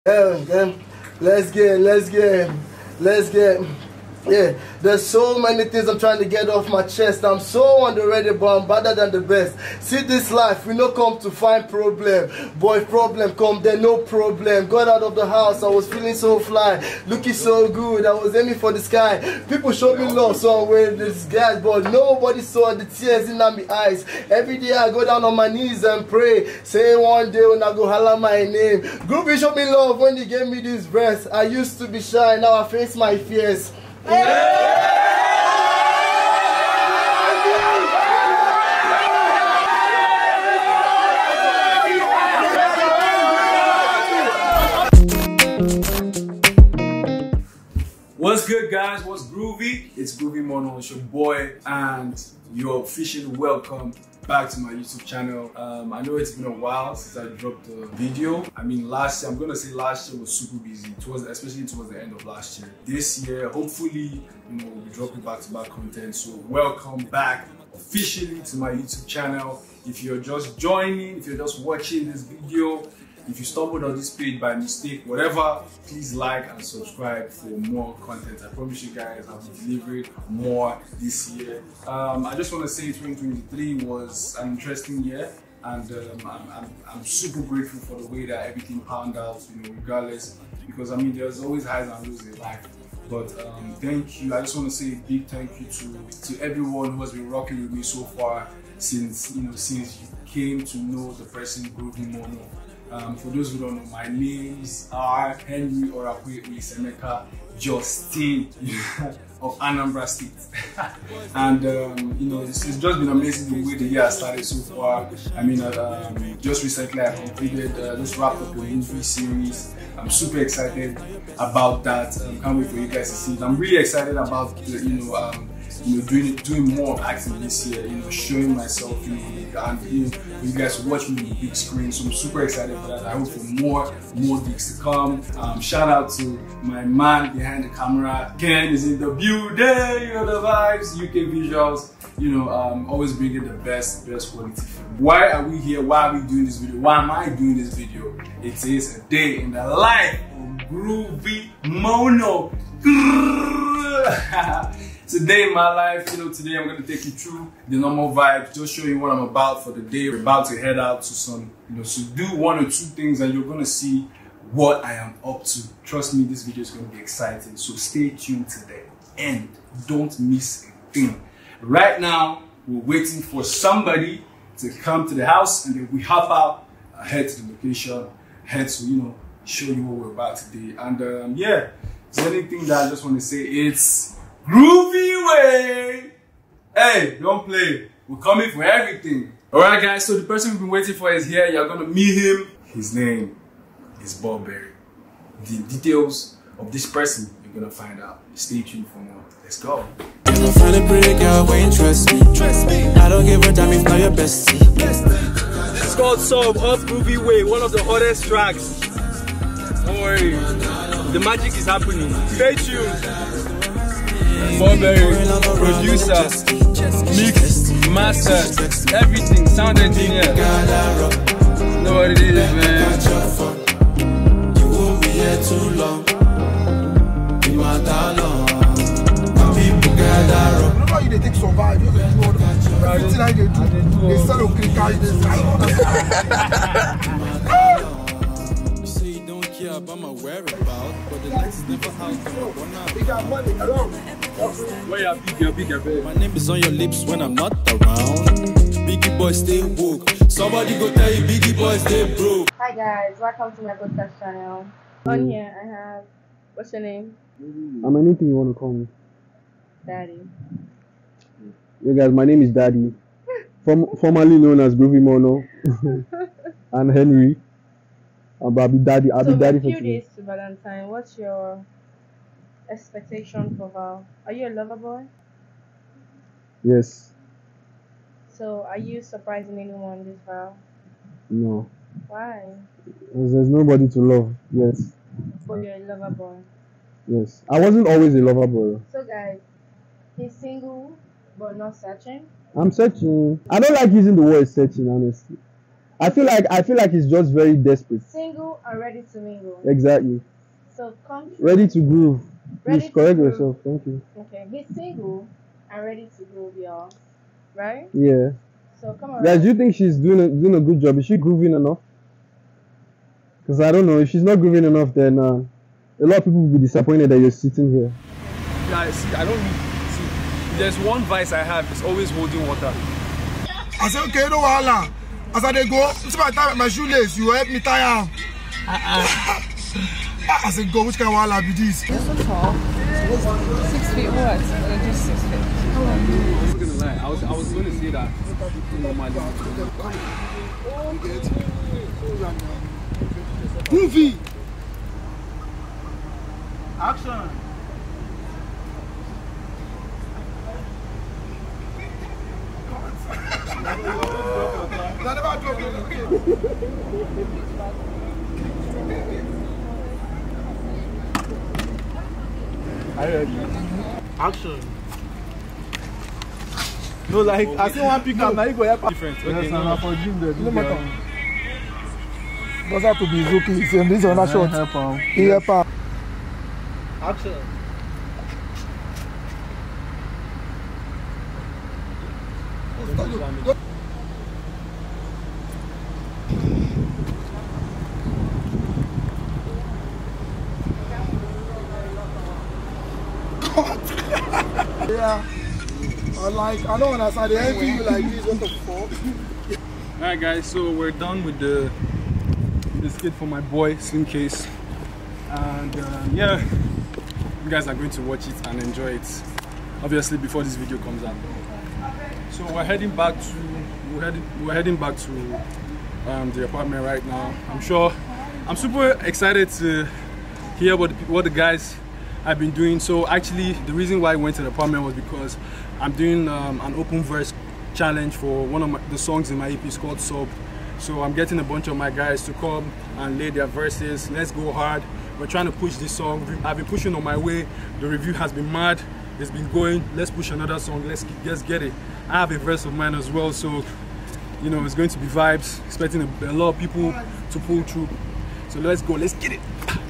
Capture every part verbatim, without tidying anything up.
Um, um, let's get, let's get, let's get. Yeah, there's so many things I'm trying to get off my chest. I'm so underrated, but I'm better than the best. See this life, we no come to find problem. Boy, problem come, there no problem. Got out of the house, I was feeling so fly, looking so good. I was aiming for the sky. People show me love somewhere in this guys, but nobody saw the tears in my eyes. Every day I go down on my knees and pray, say one day when I go holler my name. Groupie showed me love when he gave me this breast. I used to be shy, now I face my fears. What's good, guys? What's groovy? It's Groovy Mono, it's your boy, and you're officially welcome back to my YouTube channel. Um, I know it's been a while since I dropped a video. I mean, last year, I'm gonna say last year was super busy, towards, especially towards the end of last year. This year, hopefully, you know, we'll be dropping back-to-back content. So welcome back officially to my YouTube channel. If you're just joining, if you're just watching this video, if you stumbled on this page by mistake, whatever, please like and subscribe for more content. I promise you guys I'll be delivering more this year. Um, I just want to say twenty twenty-three was an interesting year, and um, I'm, I'm, I'm super grateful for the way that everything panned out, you know, regardless, because I mean, there's always highs and lows in life. But um, thank you. I just want to say a big thank you to, to everyone who has been rocking with me so far since, you know, since you came to know the person Groovy Mono. Um, for those who don't know, my names are Henry Orakwe Semeka Justin of Anambra State. And um, you know, it's, it's just been amazing the way the year has started so far. I mean, uh, um, just recently I completed, uh, just wrapped up a movie series. I'm super excited about that. Um, can't wait for you guys to see it. I'm really excited about the, you know, um, you know, doing doing more of acting this year, you know, showing myself, you know, and you know, for you guys to watch me on the big screen. So I'm super excited for that. I hope for more, more gigs to come. Um, shout out to my man behind the camera. Ken is in the building, you know the vibes, U K visuals, you know, um, always bringing the best, best quality film. Why are we here? Why are we doing this video? Why am I doing this video? It is a day in the life of Groovy Mono. Today in my life, you know, today I'm going to take you through the normal vibes, just show you what I'm about for the day. We're about to head out to some, you know, to do one or two things, and you're going to see what I am up to. Trust me, this video is going to be exciting, so stay tuned to the end. Don't miss a thing. Right now, we're waiting for somebody to come to the house, and then we hop out, uh, head to the location, head to, you know, show you what we're about today. And um, yeah, is there anything that I just want to say? It's Groovy way! Hey, don't play. We're coming for everything. Alright guys, so the person we've been waiting for is here. You're gonna meet him. His name is Bob Berry. The details of this person you're gonna find out. Stay tuned for more. Let's go. I find a pretty girl who ain't trust me. Trust me. I don't give a damn if not your bestie. It's called Sub Off Groovy Way, one of the hottest tracks. Don't worry. The magic is happening. Stay tuned. Bob Berry, producer, mix, master, everything, sound engineer. Know what it is, man. You won't be here too long. You matter long. People gather up. You know how you take survive. You know everything how they do. They sell okay cash. You say you don't care about my whereabouts, but the lights is never out. They got money. Hello. Where you pick your pick your My name is on your lips when I'm not around. Biggie boy stay woke. Somebody go tell you Biggie boy stay broke. Hi guys, welcome to my podcast channel. On here I have, what's your name? I'm anything you want to call me. Daddy. Yeah guys, my name is Daddy. Form formerly known as Groovy Mono. And Henry. And I'll be Daddy. I'll so be Daddy for for a few today. days to Valentine, what's your expectation for Val? Are you a lover boy? Yes. So are you surprising anyone this Val? No. Why? There's, there's nobody to love. Yes. But you're a lover boy. Yes. I wasn't always a lover boy. So guys, he's single but not searching. I'm searching. I don't like using the word searching, honestly. I feel like I feel like he's just very desperate. Single and ready to mingle. Exactly. So come true. Ready to groove. Ready Please to correct groove. yourself. Thank you. Okay, he's single and ready to groove, y'all. Right? Yeah. So come on. Guys, do you think she's doing a, doing a good job? Is she grooving enough? Because I don't know. If she's not grooving enough, then uh, a lot of people will be disappointed that you're sitting here. Yeah, see, I don't need. See, there's one vice I have. It's always holding water. I said, okay, no wahala. As I dey go, it's my time at my shoelace. You help me tie am. Uh-uh. I said, go, which kind of wahala be this? You're so tall. Six feet what? Or just six feet? I'm not gonna lie. I was I was gonna say that. Movie. Action. Action. No, like I see one pick up now you go help. Different. Okay, Yes, no, no, for gym there. No matter. Doesn't have to be Zuki. Same this on a shot. Help him. He help her. Action. Yeah. I like, I don't understand. They envy you like this. What the fuck? Alright guys, so we're done with the the skit for my boy Slim Case, and uh, yeah, you guys are going to watch it and enjoy it. Obviously, before this video comes out. So we're heading back to we're heading we're heading back to um, the apartment right now. I'm sure I'm super excited to hear what the, what the guys have been doing. So actually, the reason why I went to the apartment was because I'm doing um, an open verse challenge for one of my, the songs in my E P. It's called Sub. So I'm getting a bunch of my guys to come and lay their verses. Let's go hard. We're trying to push this song. I've been pushing on my way. The review has been mad. It's been going. Let's push another song. Let's let's get it. I have a verse of mine as well, so you know it's going to be vibes. Expecting a, a lot of people to pull through. So let's go. Let's get it.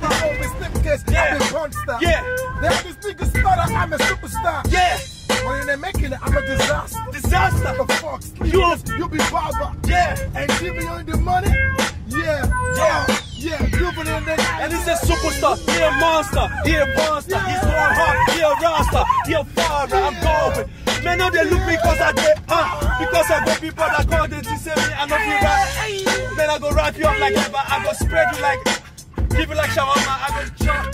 Yeah. Yeah. They have this nigga starter. I'm a superstar. Yeah. When they're making it, I'm a disaster. Disaster. The fuck? You. You be barber. Yeah. And give me on the money. Yeah. Yeah. Uh, yeah. You put in the. And he's a superstar, he a monster, he a monster, he's going hard, he a roster, he a father, I'm going. Man, now they look because I get, uh, because I got people that call them to say me, I know you rap. Man, I go wrap you up like ever, I go spread you like, give you like shawarma, I go jump.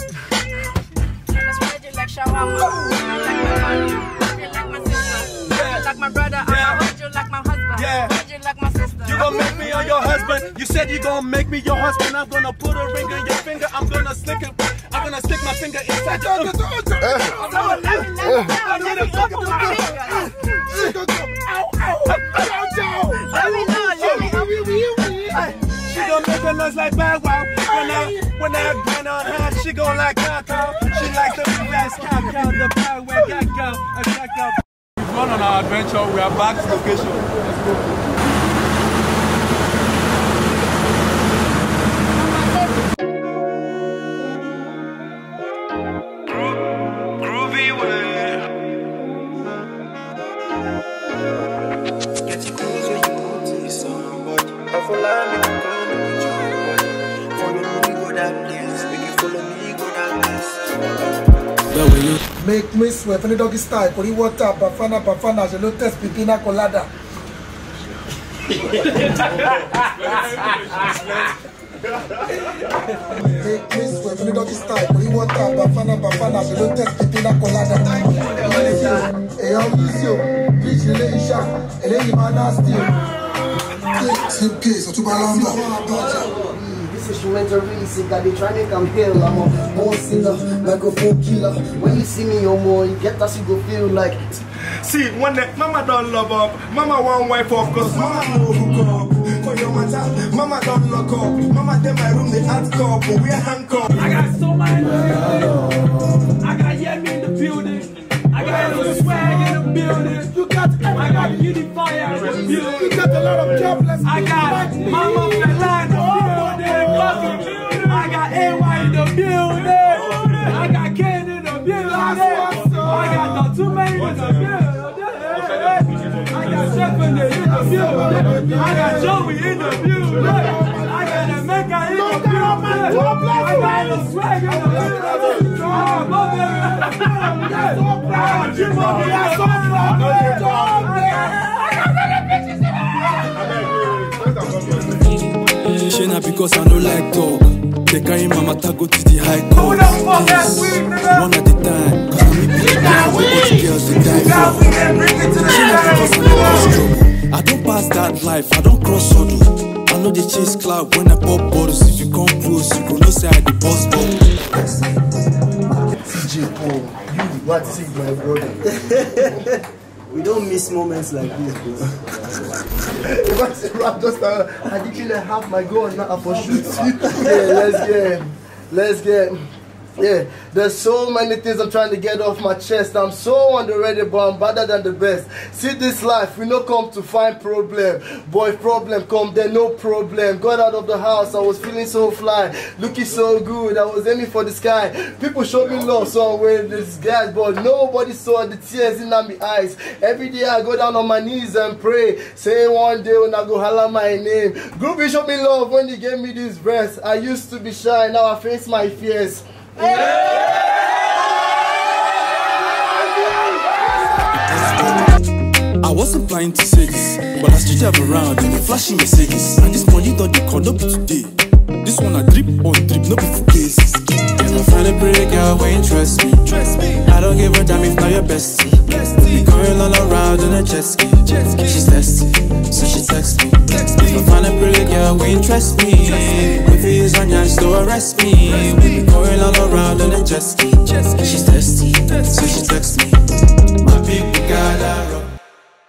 I go spread you like shawarma, I like my honey, you like my sister, yeah. Like my brother, yeah. I hold you like my husband, yeah. Hold you like my sister. You gon' make me on your husband, you said you gon' make me your husband, I'm gonna put a ring on your finger, I'm gonna slick it, I'm gonna stick my finger inside your uh, uh, I need a fucking she gon' make a noise like Bow Wow. When I, when I grind on her, she gon' like cow cow. She like the big ass cow cow, the power where got go, I got go. We've gone on our adventure, we are back to location. Let's go. Make me sweat for the doggy style. Put the water, bafana, bafana, je lo test pipina colada. Make me sweat for the doggy style. Put the water, bafana, bafana, je lo test pipina colada. Hey, how is you? Bitch, you lay shot. And then you man nasty. Same case, to Balamba. Instrumental release, got the trying to come here. I'm a born sinner, microphone killer. When you see me, you're more, you get us, you go feel like. See, when the mama don't love up, mama one wife off, cause mama no hook up. For your matter, mama don't lock up. Mama them my room, they add cup, but we are handcuffed. I got so many I got Yemi in the building. I got a little swag in the building. You got, I got got Beauty Fire in the building. You got a lot of jobless. I got Mama Fela in the building. I got A Y in the building. I got Ken in the building. I got Dotuma in the building. I got Chef in the building. I got Joey in the building. I got Emeka in the building. I got the swag in the building. I got Bobby in the building. I'm so proud. Jim Bobby, I'm so proud. I got the bitches in. Shey na because I no like talk. They carry my matter go to the high court. Yes, one at a time. Cause I'm a big guy, we got the girls to die for. Shey na because I no pass trouble. I don't pass that life, I don't cross hurdle. I know they chase cloud when I pop bottles. If you come close, you go no say I the boss ball. C J Paul, you what see my brother. We don't miss moments like this, bro. If I say rap just uh, I didn't have my gun now for shoot. Yeah, let's get, let's get. Yeah, there's so many things I'm trying to get off my chest. I'm so underrated, but I'm better than the best. See this life, we no come to find problem. Boy, if problem come, then no problem. Got out of the house, I was feeling so fly, looking so good. I was aiming for the sky. People showed me love, so I'm wearing this guys, but nobody saw the tears in my eyes. Every day I go down on my knees and pray, say one day when I go holler my name. Groovy showed me love when he gave me this breast. I used to be shy, now I face my fears. I wasn't planning to say this, but I still drive around in a flashing Mercedes. And this money don't they call, no be today. This one I drip on drip, no be for cases. If I find a pretty girl, will interest me. I don't give a damn if not your bestie. We going all around in a jet ski. She's thirsty, so she text me. If I find a pretty girl, will interest me. If he is on your store, arrest me. We be going all around in a jet ski. She's thirsty, so she text me. My people gotta rock.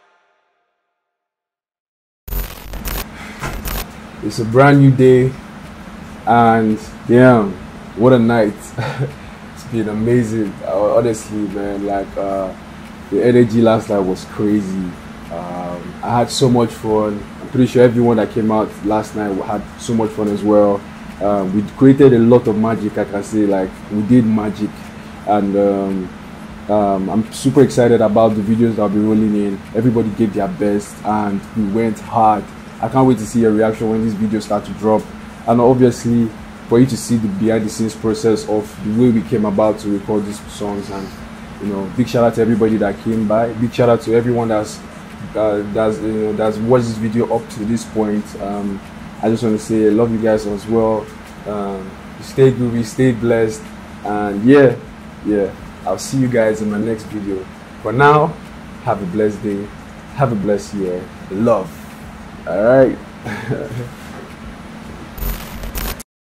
It's a brand new day, and damn, what a night. It's been amazing, uh, honestly, man. Like uh, the energy last night was crazy. um, I had so much fun. I'm pretty sure everyone that came out last night had so much fun as well. Um, we created a lot of magic, I can say. Like, we did magic, and um, um, I'm super excited about the videos that I'll be rolling in. Everybody gave their best and we went hard. I can't wait to see your reaction when these videos start to drop, and obviously for you to see the behind the scenes process of the way we came about to record these songs. And you know, big shout out to everybody that came by. Big shout out to everyone that's uh, that's you know that's watched this video up to this point. Um, I just want to say I love you guys as well. Um, stay groovy, stay blessed, and yeah, yeah. I'll see you guys in my next video. For now, have a blessed day, have a blessed year. Love. All right.